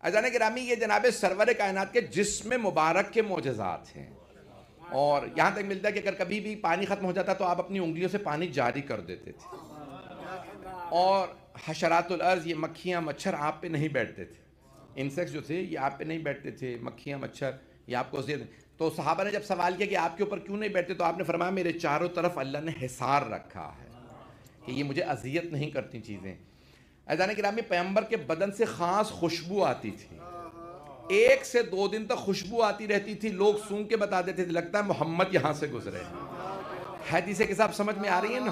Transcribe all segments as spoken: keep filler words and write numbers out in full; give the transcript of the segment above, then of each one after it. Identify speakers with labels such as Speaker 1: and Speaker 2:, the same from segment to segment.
Speaker 1: عزیزان گرامی یہ جناب سرور کائنات کے جسم مبارک کے معجزات ہیں، اور یہاں تک ملتا ہے کہ اگر کبھی بھی پانی ختم ہو جاتا تو آپ اپنی انگلیوں سے پانی جاری کر دیتے تھے، اور حشرات الارض یہ مکھیاں مچھر آپ پہ نہیں بیٹھتے تھے، انسیکٹس جو تھے یہ آپ پہ نہیں بیٹھتے تھے، مکھیاں مچھر یہ آپ کو اذیت۔ تو صحابہ نے جب سوال کیا کہ آپ کے اوپر کیوں نہیں بیٹھتے تو آپ نے فرمایا میرے چاروں طرف اللہ نے حصار رکھا ہے کہ یہ مجھے اذیت نہیں کرتی چیزیں۔ عزیزان گرامی پیغمبر کے بدن سے خاص خوشبو آتی تھی، ایک سے دو دن تک خوشبو آتی رہتی تھی، لوگ سونگ کے بتا دیتے تھے لگتا ہے محمد یہاں سے گزرے ہیں۔ حدیث کے صاحب سمجھ میں آ رہی ہے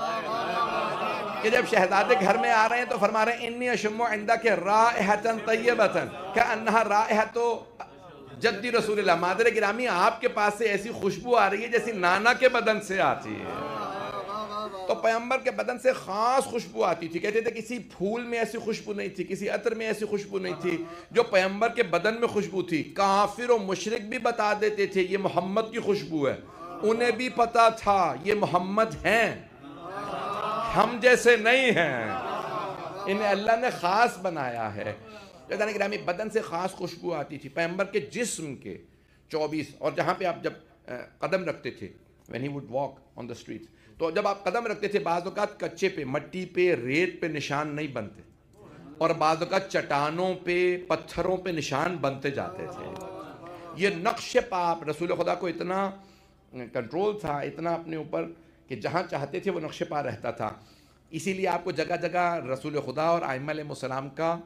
Speaker 1: نا کہ جب شہزادے گھر میں آ رہے ہیں تو فرما رہے ہیں انی اشم عندک رائحۃ طیبۃ کانھا رائحۃ جدی رسول اللہ، مادر گرامی آپ کے پاس سے ایسی خوشبو آ رہی ہے جیسی نانا کے بدن سے آتی ہے۔ تو پیغمبر کے بدن سے خاص خوشبو آتی تھی، کہتے تھے کسی پھول میں ایسی خوشبو نہیں تھی، کسی عطر میں ایسی خوشبو نہیں تھی جو پیغمبر کے بدن میں خوشبو تھی۔ کافر و مشرک بھی بتا دیتے تھے یہ محمد کی خوشبو ہے، انہیں بھی پتا تھا یہ محمد ہیں، ہم جیسے نہیں ہیں، انہیں اللہ نے خاص بنایا ہے۔ جیسا گرامی بدن سے خاص خوشبو آتی تھی پیغمبر کے جسم کے چوبیس، اور جہاں پہ آپ جب قدم رکھتے تھے when he would walk on the streets، تو جب آپ قدم رکھتے تھے بعض اوقات کچے پہ، مٹی پہ، ریت پہ نشان نہیں بنتے، اور بعض اوقات چٹانوں پہ، پتھروں پہ نشان بنتے جاتے تھے۔ یہ نقش پاپ رسول خدا کو اتنا کنٹرول تھا، اتنا اپنے اوپر کہ جہاں چاہتے تھے وہ نقش پا رہتا تھا۔ اسی لیے آپ کو جگہ جگہ رسول خدا اور ائمہ علیہ السلام کا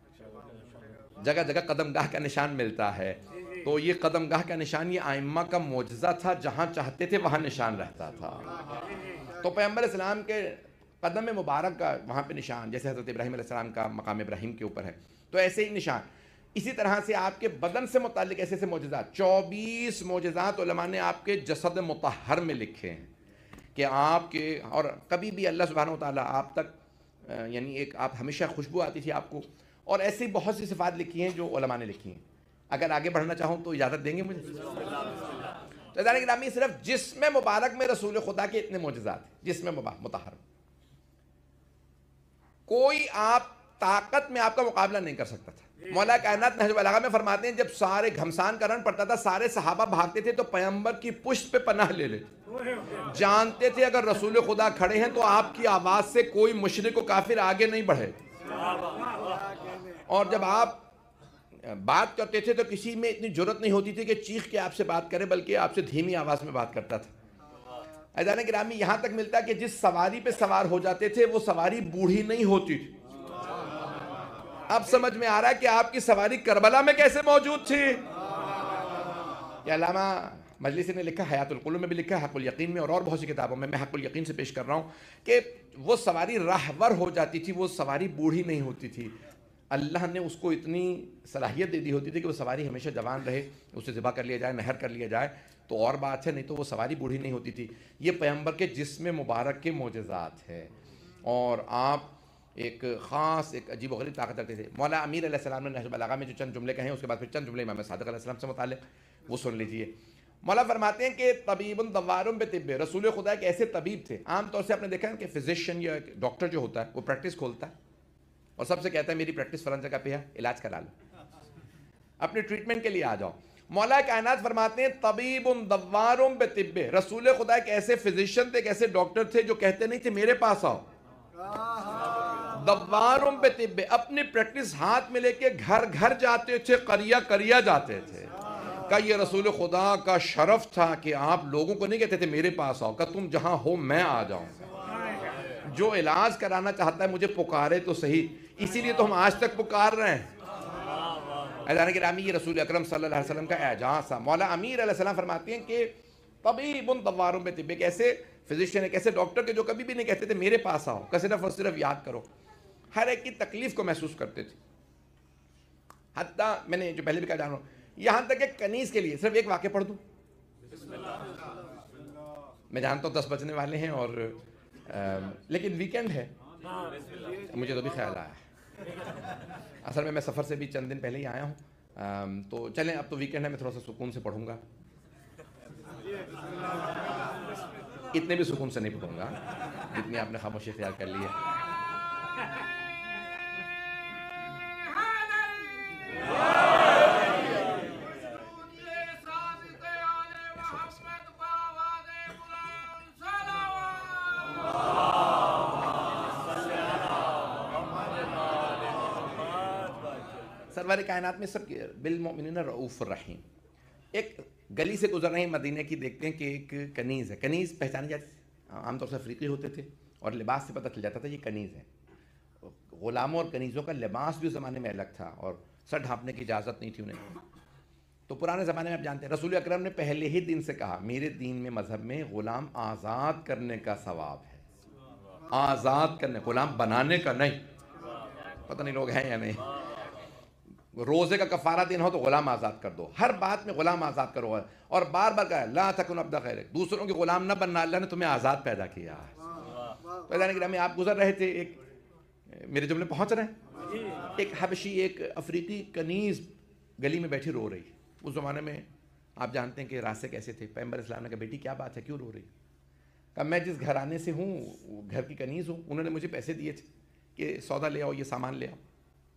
Speaker 1: جگہ جگہ قدم گاہ کا نشان ملتا ہے۔ تو یہ قدم گاہ کا نشان یہ ائمہ کا معجزہ تھا، جہاں چاہتے تھے وہاں نشان رہتا تھا۔ تو پیغمبر اسلام کے قدم مبارک کا وہاں پہ نشان، جیسے حضرت ابراہیم علیہ السلام کا مقام ابراہیم کے اوپر ہے، تو ایسے ہی نشان۔ اسی طرح سے آپ کے بدن سے متعلق ایسے ایسے معجزات، چوبیس معجزات علماء نے آپ کے جسد مطہر میں لکھے ہیں کہ آپ کے، اور کبھی بھی اللہ سبحانہ و تعالیٰ آپ تک یعنی ایک آپ ہمیشہ خوشبو آتی تھی آپ کو، اور ایسی بہت سی صفات لکھی ہیں جو علماء نے لکھی ہیں۔ اگر آگے بڑھنا چاہوں تو اجازت دیں گے مجھے؟ تو عزیزان گرامی صرف جسم مبارک میں رسول خدا کے اتنے معجزات ہیں، جسم مبارک مطہر، کوئی آپ طاقت میں آپ کا مقابلہ نہیں کر سکتا تھا۔ مولا کائنات نہج البلاغہ میں فرماتے ہیں جب سارے گھمسان کا رن پڑتا تھا، سارے صحابہ بھاگتے تھے تو پیغمبر کی پشت پہ پناہ لے لیتے، جانتے تھے اگر رسول خدا کھڑے ہیں تو آپ کی آواز سے کوئی مشرک و کافر آگے نہیں بڑھے۔ اور جب آپ بات کرتے تھے تو کسی میں اتنی جرت نہیں ہوتی تھی کہ چیخ کے آپ سے بات کرے، بلکہ آپ سے دھیمی آواز میں بات کرتا تھا۔ عزیزان گرامی یہاں تک ملتا ہے کہ جس سواری پہ سوار ہو جاتے تھے وہ سواری بوڑھی نہیں ہوتی تھی۔ اب سمجھ میں آ رہا ہے کہ آپ کی سواری کربلا میں کیسے موجود تھی۔ یہ علامہ مجلسی نے لکھا، حیات القلوب میں بھی لکھا، حق الیقین میں، اور اور بہت سی کتابوں میں، میں حق الیقین سے پیش کر رہا ہوں کہ وہ سواری راہور ہو جاتی تھی، وہ سواری بوڑھی نہیں ہوتی تھی۔ اللہ نے اس کو اتنی صلاحیت دے دی ہوتی تھی کہ وہ سواری ہمیشہ جوان رہے، اسے ذبح کر لیا جائے، نہر کر لیا جائے تو اور بات ہے، نہیں تو وہ سواری بوڑھی نہیں ہوتی تھی۔ یہ پیغمبر کے جسم مبارک کے معجزات ہے، اور آپ ایک خاص ایک عجیب و غریب طاقت رکھتے تھے۔ مولا امیر علیہ السلام نے نہج البلاغہ میں جو چند جملے کہے ہیں، اس کے بعد پھر چند جملے امام صادق علیہ السلام سے متعلق، وہ سن لیجئے۔ مولا فرماتے ہیں کہ طبیب دوار بطب، رسول خدا ایک ایسے طبیب تھے۔ عام طور سے آپ نے دیکھا ہے کہ فزیشین یا ڈاکٹر جو ہوتا ہے وہ پریکٹس کھولتا ہے اور سب سے کہتا ہے میری پریکٹس فلاں جگہ پہ ہے، علاج کرا لو، اپنے ٹریٹمنٹ کے لیے آ جاؤ۔ مولا کائنات فرماتے ہیں طبیب دوار بطب، رسول خدا ایک ایسے فزیشین تھے، ایک ایسے ڈاکٹر تھے جو کہتے نہیں تھے میرے پاس آؤ، دوار بطب، اپنی پریکٹس ہاتھ میں لے کے گھر گھر جاتے تھے، قریہ قریہ جاتے تھے۔ کہ یہ رسول خدا کا شرف تھا کہ آپ لوگوں کو نہیں کہتے تھے میرے پاس آؤ، کہ تم جہاں ہو میں آ جاؤں، جو علاج کرانا چاہتا ہے مجھے پکارے تو صحیح، اسی لیے تو ہم آج تک پکار رہے ہیں۔ عزیزان گرامی یہ رسول اکرم صلی اللہ علیہ وسلم کا اعجاز تھا۔ مولا امیر علیہ السلام فرماتے ہیں کہ طبیب دوار بطب، ایک ایسے فزیشین، ایک ایسے ڈاکٹر کے جو کبھی بھی نہیں کہتے تھے میرے پاس آؤ، کہ صرف اور صرف یاد کرو، ہر ایک کی تکلیف کو محسوس کرتے تھے۔ حتیٰ میں نے جو پہلے بھی کہا جا رہا ہوں، یہاں تک کہ کنیز کے لیے صرف ایک واقعہ پڑھ دوں، میں جانتا ہوں دس بجنے والے ہیں اور لیکن ویکینڈ ہے، مجھے تو بھی خیال آیا ہے، اصل میں میں سفر سے بھی چند دن پہلے ہی آیا ہوں، تو چلیں اب تو ویکینڈ ہے، میں تھوڑا سا سکون سے پڑھوں گا، اتنے بھی سکون سے نہیں پڑھوں گا جتنی آپ نے خاموشی اختیار کر لی ہے۔ سرور کائنات میں سب بالمؤمنین رؤوف الرحیم. ایک گلی سے گزر رہے ہیں مدینہ کی، دیکھتے ہیں کہ ایک کنیز ہے. کنیز پہچانی جاتی، عام طور سے افریقی ہوتے تھے اور لباس سے پتہ چل جاتا تھا یہ کنیز ہے. غلاموں اور کنیزوں کا لباس بھی اس زمانے میں الگ تھا اور سر ڈھانپنے کی اجازت نہیں تھی انہیں. تو پرانے زمانے میں آپ جانتے ہیں رسول اکرم نے پہلے ہی دن سے کہا میرے دین میں مذہب میں غلام آزاد کرنے کا ثواب ہے. آزاد کرنے، غلام بنانے کا نہیں. پتہ نہیں لوگ ہیں یا نہیں. روزے کا کفارہ دینا ہو تو غلام آزاد کر دو، ہر بات میں غلام آزاد کرو. اور بار بار کہا لا تکن عبد غیرک، دوسروں کے غلام نہ بننا، اللہ نے تمہیں آزاد پیدا کیا. پیدا نہیں کیا. آپ گزر رہے تھے، ایک میرے جملے پہنچ رہے ہیں، ایک حبشی ایک افریقی کنیز گلی میں بیٹھی رو رہی. اس زمانے میں آپ جانتے ہیں کہ راستے کیسے تھے. پیغمبر اسلام نے کہا بیٹی کیا بات ہے، کیوں رو رہی؟ کہا میں جس گھرانے سے ہوں گھر کی کنیز ہوں، انہوں نے مجھے پیسے دیے تھے کہ سودا لے آؤ، یہ سامان لے آؤ.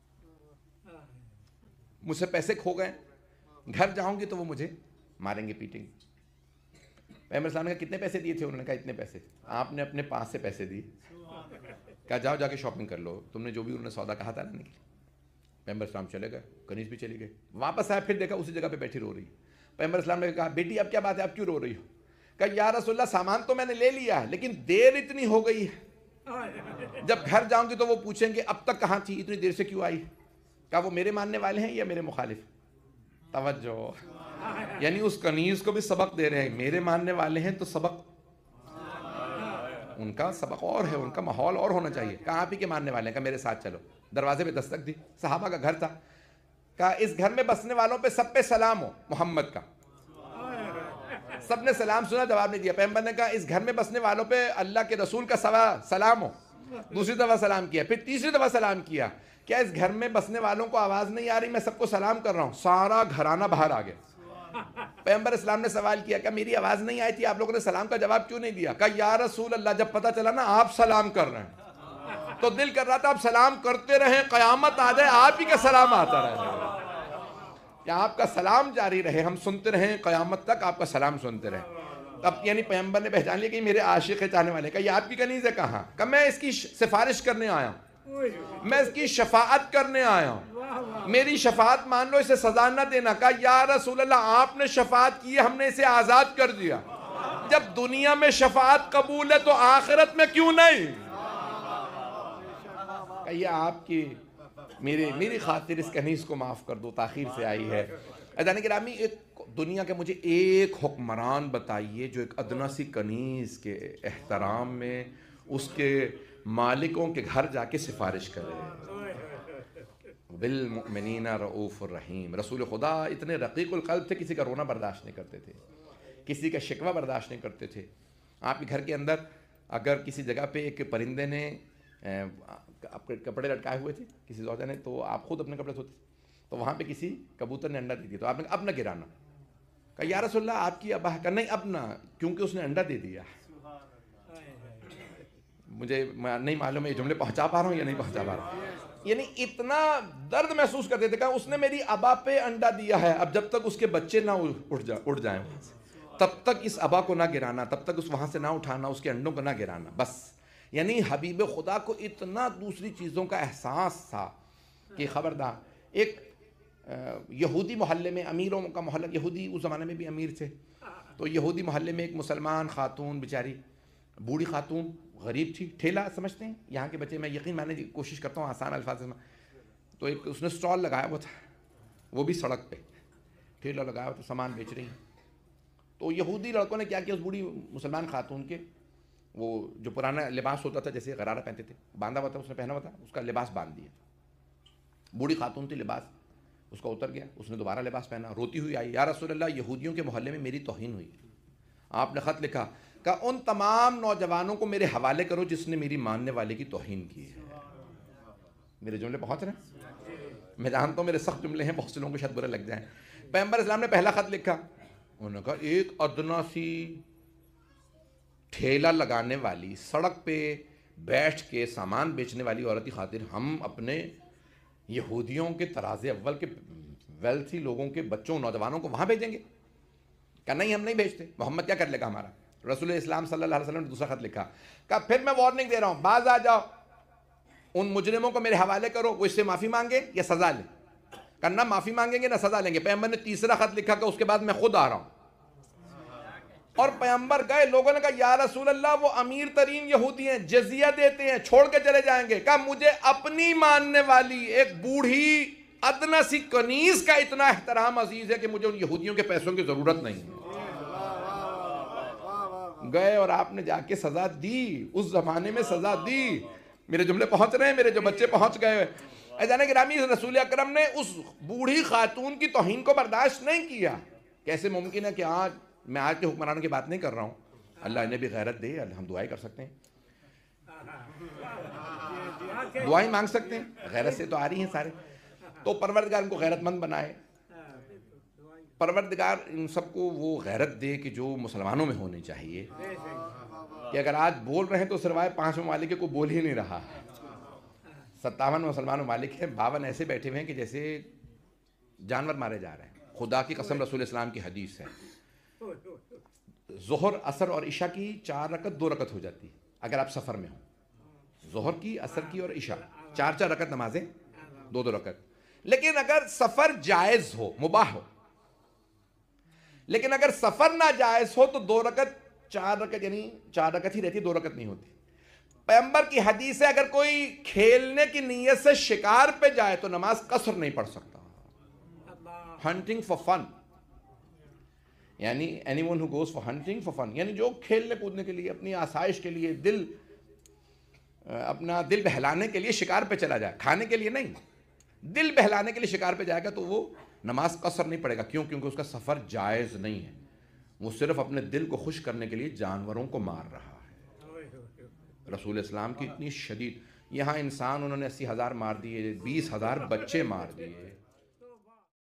Speaker 1: مجھ سے پیسے کھو گئے، گھر جاؤں گی تو وہ مجھے ماریں گے پیٹیں گے. پیغمبر اسلام نے کہا کتنے پیسے دیے تھے؟ انہوں نے کہا اتنے پیسے. آپ نے اپنے پاس سے پیسے دیے، کہا جاؤ جا کے شاپنگ کر لو، تم نے جو بھی انہوں نے سودا کہا تھا لانے کے لیے. پیغمبر اسلام چلے گئے، کنیز بھی چلی گئی. واپس آیا، پھر دیکھا اسی جگہ پہ بیٹھی رو رہی. پیغمبر اسلام نے کہا بیٹی اب کیا بات ہے، اب کیوں رو رہی ہو؟ کہا یا رسول اللہ سامان تو میں نے لے لیا ہے لیکن دیر اتنی ہو گئی ہے، جب گھر جاؤں گی تو وہ پوچھیں گے اب تک کہاں تھی، اتنی دیر سے کیوں آئی؟ کہا وہ میرے ماننے والے ہیں یا میرے مخالف؟ توجہ، یعنی اس کنیز کو بھی سبق دے رہے ہیں. میرے ماننے والے ہیں تو سبق ان کا سبق اور ہے، ان کا ماحول اور ہونا چاہیے. کہا آپ ہی کے ماننے والے ہیں؟ کہا میرے ساتھ چلو. دروازے پہ دستک دی، صحابہ کا گھر تھا. کہا اس گھر میں بسنے والوں پہ سب پہ سلام ہو محمد کا. سب نے سلام سنا، جواب نہیں دیا. پیغمبر نے کہا اس گھر میں بسنے والوں پہ اللہ کے رسول کا سلام ہو. دوسری دفعہ سلام کیا، پھر تیسری دفعہ سلام کیا. کیا اس گھر میں بسنے والوں کو آواز نہیں آ رہی میں سب کو سلام کر رہا ہوں؟ سارا گھرانہ باہر آ گیا. پیغمبر اسلام نے سوال کیا کہ میری آواز نہیں آئی تھی، آپ لوگوں نے سلام کا جواب کیوں نہیں دیا؟ کہا یا رسول اللہ جب پتہ چلا نا آپ سلام کر رہے ہیں تو دل کر رہا تھا آپ سلام کرتے رہیں، قیامت آ جائے آپ ہی کا سلام آتا رہے، کہ آپ کا سلام جاری رہے، ہم سنتے رہیں قیامت تک آپ کا سلام سنتے رہیں. اب یعنی پیغمبر نے پہچان لیا کہ میرے عاشق چاہنے والے. کہا یہ آپ کی کنیز ہے؟ کہاں؟ کہ میں اس کی سفارش کرنے آیا ہوں، میں اس کی شفاعت کرنے آیا ہوں، میری شفاعت مان لو، اسے سزا نہ دینا. کہا یا رسول اللہ آپ نے شفاعت کی ہے، ہم نے اسے آزاد کر دیا. جب دنیا میں شفاعت قبول ہے تو آخرت میں کیوں نہیں؟ کہ یہ آپ کی میری میری خاطر اس کنیز کو معاف کر دو، تاخیر سے آئی ہے. عزیزان گرامی ایک دنیا کے مجھے ایک حکمران بتائیے جو ایک ادنا سی کنیز کے احترام میں اس کے مالکوں کے گھر جا کے سفارش کرے. بالمؤمنین رؤوف الرحیم. رسول خدا اتنے رقیق القلب تھے، کسی کا رونا برداشت نہیں کرتے تھے، کسی کا شکوہ برداشت نہیں کرتے تھے. آپ کے گھر کے اندر اگر کسی جگہ پہ ایک پرندے نے آپ کے کپڑے لٹکائے ہوئے تھے کسی زوجہ نے، تو آپ خود اپنے کپڑے دھوتے، تو وہاں پہ کسی کبوتر نے انڈا دے دیا تو آپ نے کہا اب نہ گرانا. کہا یا رسول اللہ آپ کی ابا کا نہیں اب نہ، کیونکہ اس نے انڈا دے دیا. مجھے نہیں معلوم ہے یہ جملے پہنچا پا رہا ہوں یا نہیں پہنچا پا رہا ہوں. یعنی اتنا درد محسوس کرتے تھے. کہا اس نے میری ابا پہ انڈا دیا ہے، اب جب تک اس کے بچے نہ اٹھ جا اٹھ جائیں وہاں سے تب تک اس ابا کو نہ گرانا، تب تک اس وہاں سے نہ اٹھانا، اس کے انڈوں کو نہ گرانا بس. یعنی حبیب خدا کو اتنا دوسری چیزوں کا احساس تھا کہ خبردار. ایک یہودی محلے میں، امیروں کا محلہ، یہودی اس زمانے میں بھی امیر تھے، تو یہودی محلے میں ایک مسلمان خاتون، بیچاری بوڑھی خاتون، غریب تھی. ٹھیلا سمجھتے ہیں یہاں کے بچے، میں یقین ماننے کی کوشش کرتا ہوں آسان الفاظ میں. تو ایک اس نے سٹال لگایا ہوا تھا، وہ بھی سڑک پہ ٹھیلا لگایا ہوا تو سامان بیچ رہی ہیں. تو یہودی لڑکوں نے کیا کیا، اس بوڑھی مسلمان خاتون کے وہ جو پرانا لباس ہوتا تھا جیسے غرارہ پہنتے تھے، باندھا ہوا تھا، اس نے پہنا ہوا تھا، اس کا لباس باندھ دیا. بوڑھی خاتون تھی، لباس اس کا اتر گیا، اس نے دوبارہ لباس پہنا، روتی ہوئی آئی، یا رسول اللہ یہودیوں کے محلے میں میری توہین ہوئی. آپ نے خط لکھا کہ ان تمام نوجوانوں کو میرے حوالے کرو جس نے میری ماننے والے کی توہین کی ہے. میرے جملے پہنچ رہے ہیں؟ میں جانتا ہوں میرے سخت جملے ہیں، بہت سے لوگوں کو شاید برے لگ جائیں. پیغمبر اسلام نے پہلا خط لکھا، انہوں نے کہا ایک ادنا سی ٹھیلا لگانے والی، سڑک پہ بیٹھ کے سامان بیچنے والی عورت کی خاطر ہم اپنے یہودیوں کے طراز اول کے ویلتھی لوگوں کے بچوں، نوجوانوں کو وہاں بھیجیں گے؟ کہ نہیں ہم نہیں بھیجتے. محمد کیا کر لے گا ہمارا؟ رسول اسلام صلی اللہ علیہ وسلم نے دوسرا خط لکھا، کہا پھر میں وارننگ دے رہا ہوں، باز آ جاؤ، ان مجرموں کو میرے حوالے کرو، وہ اس سے معافی مانگے یا سزا لے. کرنا معافی مانگیں گے نہ سزا لیں گے. پیغمبر نے تیسرا خط لکھا کہ اس کے بعد میں خود آ رہا ہوں. اور پیغمبر گئے, لوگوں نے کہا یا رسول اللہ وہ امیر ترین یہودی ہیں, جزیہ دیتے ہیں, چھوڑ کے چلے جائیں گے. کہا مجھے اپنی ماننے والی ایک بوڑھی ادنا سی کنیز کا اتنا احترام عزیز ہے کہ مجھے ان یہودیوں کے پیسوں کی ضرورت نہیں ہے. گئے اور آپ نے جا کے سزا دی, اس زمانے میں سزا دی. میرے جملے پہنچ رہے ہیں, میرے جو بچے پہنچ گئے. ایزان گرامی, رسول اکرم نے اس بوڑھی خاتون کی توہین کو برداشت نہیں کیا. کیسے ممکن ہے کہ آج میں آج کے حکمرانوں کی بات نہیں کر رہا ہوں, اللہ انہیں بھی غیرت دے, ہم دعائیں کر سکتے ہیں, دعائیں مانگ سکتے ہیں, غیرت سے تو آ رہی ہیں سارے. تو پروردگار ان کو غیرت مند بنائے, پروردگار ان سب کو وہ غیرت دے کہ جو مسلمانوں میں ہونی چاہیے, کہ اگر آج بول رہے ہیں تو سروائے پانچ ممالک کو بول ہی نہیں رہا. ستاون مسلمان ممالک ہیں, باون ایسے بیٹھے ہوئے ہیں کہ جیسے جانور مارے جا رہے ہیں. خدا کی قسم, رسول اسلام کی حدیث ہے, ظہر عصر اور عشاء کی چار رکعت دو رکعت ہو جاتی ہے اگر آپ سفر میں ہوں. ظہر کی, عصر کی اور عشاء چار چار رکعت نمازیں, دو دو رکعت. لیکن اگر سفر جائز ہو, مباح ہو, لیکن اگر سفر نہ جائز ہو تو دو رکعت, چار رکعت یعنی چار رکعت ہی رہتی, دو رکعت نہیں ہوتی. پیغمبر کی حدیث ہے اگر کوئی کھیلنے کی نیت سے شکار پہ جائے تو نماز قصر نہیں پڑھ سکتا. ہنٹنگ فار فن, یعنی anyone who goes for hunting for fun, یعنی جو کھیلنے کودنے کے لیے, اپنی آسائش کے لیے, دل اپنا دل بہلانے کے لیے شکار پہ چلا جائے, کھانے کے لیے نہیں, دل بہلانے کے لیے شکار پہ جائے گا تو وہ نماز قصر نہیں پڑے گا. کیوں؟ کیونکہ اس کا سفر جائز نہیں ہے, وہ صرف اپنے دل کو خوش کرنے کے لیے جانوروں کو مار رہا ہے. رسول اسلام کی اتنی شدید, یہاں انسان انہوں نے اسی ہزار مار دیے, بیس ہزار بچے مار دیے.